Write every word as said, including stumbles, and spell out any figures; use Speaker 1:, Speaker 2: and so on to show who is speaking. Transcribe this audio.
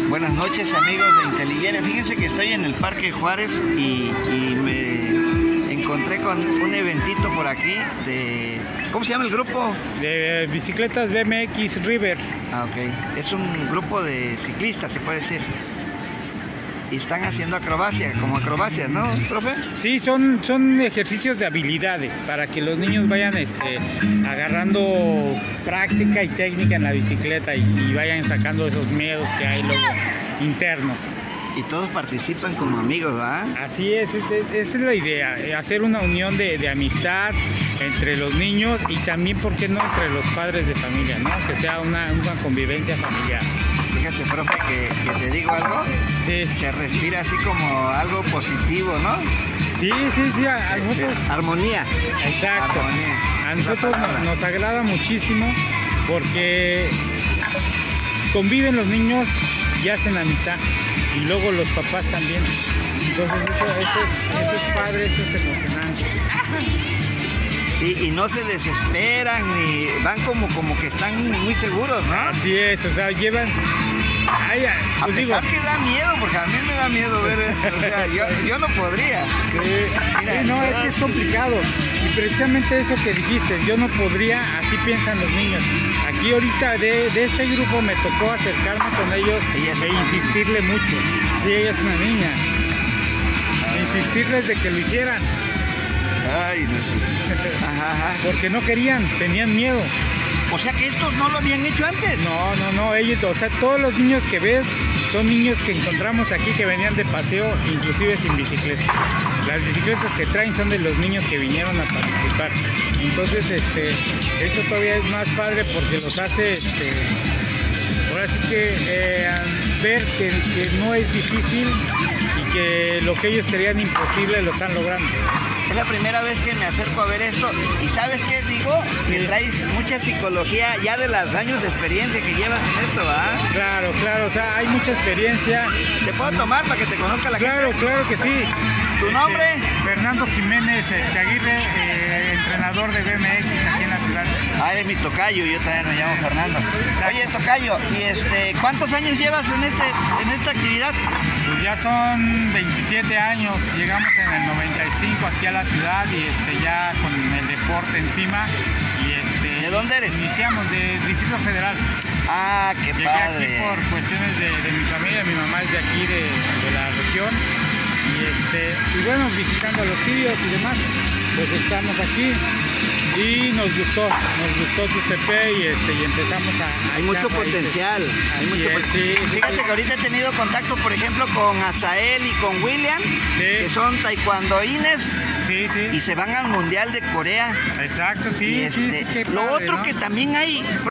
Speaker 1: Buenas noches, amigos de Inteligencia. Fíjense que estoy en el Parque Juárez y, y me encontré con un eventito por aquí de... ¿Cómo se llama el grupo?
Speaker 2: De bicicletas B M X River.
Speaker 1: Ah, ok. Es un grupo de ciclistas, se puede decir. Y están haciendo acrobacia, como acrobacias, ¿no, profe?
Speaker 2: Sí, son, son ejercicios de habilidades para que los niños vayan este, agarrando práctica y técnica en la bicicleta y, y vayan sacando esos miedos que hay luego internos.
Speaker 1: Y todos participan como amigos, ¿verdad?
Speaker 2: Así es, esa es la idea, hacer una unión de, de amistad entre los niños y también, ¿por qué no?, entre los padres de familia, ¿no? Que sea una, una convivencia familiar.
Speaker 1: Fíjate, profe, que, que te digo algo,
Speaker 2: sí.
Speaker 1: Se respira así como algo positivo, ¿no?
Speaker 2: Sí, sí, sí, a, a
Speaker 1: se,
Speaker 2: nosotros...
Speaker 1: se, armonía.
Speaker 2: Exacto.
Speaker 1: Armonía.
Speaker 2: A nosotros nos, nos agrada muchísimo porque conviven los niños y hacen amistad. Y luego los papás también. Entonces eso, eso, es, eso es padre, eso es emocionante.
Speaker 1: Sí, y no se desesperan ni van como, como que están muy seguros, ¿no?
Speaker 2: Así es, o sea, llevan... Ay,
Speaker 1: a
Speaker 2: pues
Speaker 1: pesar
Speaker 2: digo,
Speaker 1: que da miedo, porque a mí me da miedo ver eso, o sea, yo, yo no podría.
Speaker 2: Sí,
Speaker 1: Mira,
Speaker 2: sí, no, es que es complicado. Y precisamente eso que dijiste, yo no podría, así piensan los niños. Aquí ahorita de, de este grupo me tocó acercarme con ellos e insistirle mucho. Sí, ella es una niña. E insistirles de que lo hicieran.
Speaker 1: Ay, no sé. Ajá, ajá.
Speaker 2: Porque no querían, tenían miedo.
Speaker 1: O sea que estos no lo habían hecho antes.
Speaker 2: No, no, no, ellos, o sea, todos los niños que ves son niños que encontramos aquí que venían de paseo, inclusive sin bicicleta. Las bicicletas que traen son de los niños que vinieron a participar. Entonces, este, eso todavía es más padre porque los hace, este, ahora sí que eh, ver que, que no es difícil y que lo que ellos creían imposible lo están logrando.
Speaker 1: Es la primera vez que me acerco a ver esto y ¿sabes qué digo? Que sí. Traes mucha psicología ya de los años de experiencia que llevas en esto, ¿verdad?
Speaker 2: Claro, claro, o sea, hay mucha experiencia.
Speaker 1: ¿Te puedo tomar para que te conozca la
Speaker 2: claro,
Speaker 1: gente?
Speaker 2: Claro, claro que sí.
Speaker 1: ¿Tu nombre?
Speaker 2: Este, Fernando Jiménez este, Aguirre, eh, entrenador de B M X aquí en la ciudad.
Speaker 1: Ah, es mi tocayo, yo también me llamo Fernando. Exacto. Oye, tocayo, ¿y este, cuántos años llevas en este, en esta actividad?
Speaker 2: Pues ya son veintisiete años, llegamos en el noventa y cinco aquí a la ciudad y este, ya con el deporte encima. Y este,
Speaker 1: ¿de dónde eres?
Speaker 2: Iniciamos del Distrito Federal.
Speaker 1: Ah, qué
Speaker 2: Llegué
Speaker 1: padre.
Speaker 2: Llegué aquí por cuestiones de, de mi familia, mi mamá es de aquí, de, de la región. Y, este, y bueno, visitando a los tíos y demás, pues estamos aquí y nos gustó, nos gustó Tuxtepec y, este, y empezamos a... a
Speaker 1: hay mucho potencial, hay mucho
Speaker 2: es,
Speaker 1: potencial.
Speaker 2: Sí,
Speaker 1: Fíjate
Speaker 2: sí.
Speaker 1: que ahorita he tenido contacto, por ejemplo, con Azael y con William, sí. Que son taekwondoines,
Speaker 2: sí, sí.
Speaker 1: Y se van al Mundial de Corea.
Speaker 2: Exacto, sí,
Speaker 1: y este,
Speaker 2: sí, sí, qué
Speaker 1: lo
Speaker 2: padre,
Speaker 1: otro,
Speaker 2: ¿no?
Speaker 1: Que también hay...